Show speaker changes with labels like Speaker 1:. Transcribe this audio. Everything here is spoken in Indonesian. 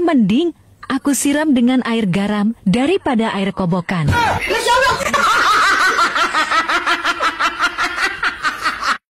Speaker 1: Mending aku siram dengan air garam daripada air kobokan.